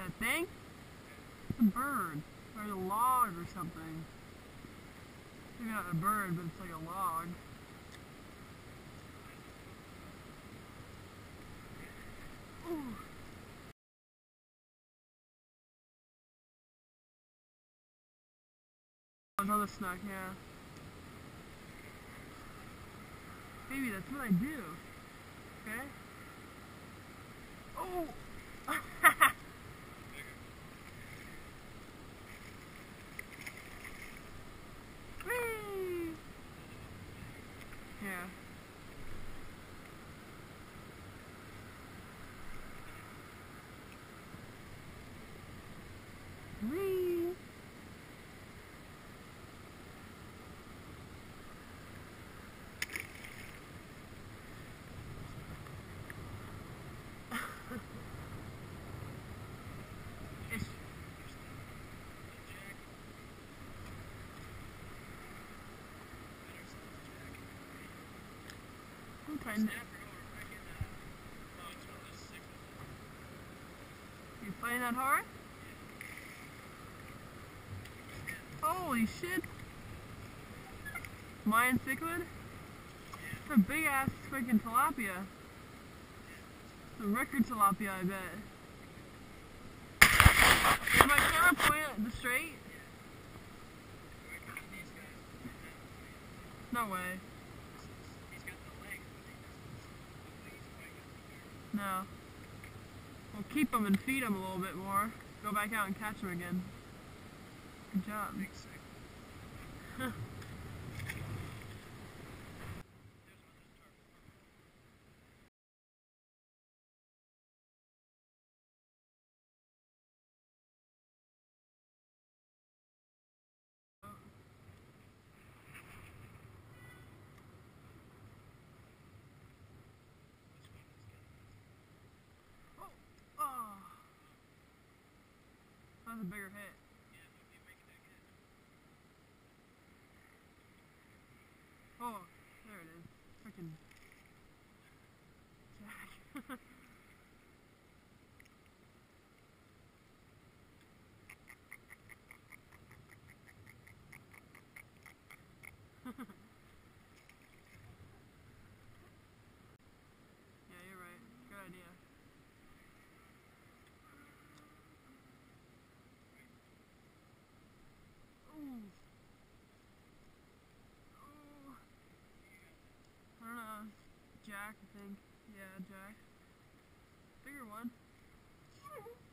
that thing? It's a bird. Or a log or something. Maybe not a bird, but it's like a log. Ooh. Another snook, yeah. Baby, that's what I do. Okay? Oh! Whee! Yeah. Whee! Okay. You playing that hard? Holy shit! Mayan Cichlid? It's a big ass freaking tilapia. It's a record tilapia, I bet. Is my camera pointing at the straight? No way. No. We'll keep them and feed them a little bit more. Go back out and catch them again. Good job. Oh. That was a bigger hit. Oh, there it is. Freaking Jack. Yeah, you're right. Good idea. Ooh. Oh. I don't know. Jack, I think. Yeah, Jack. Bigger one.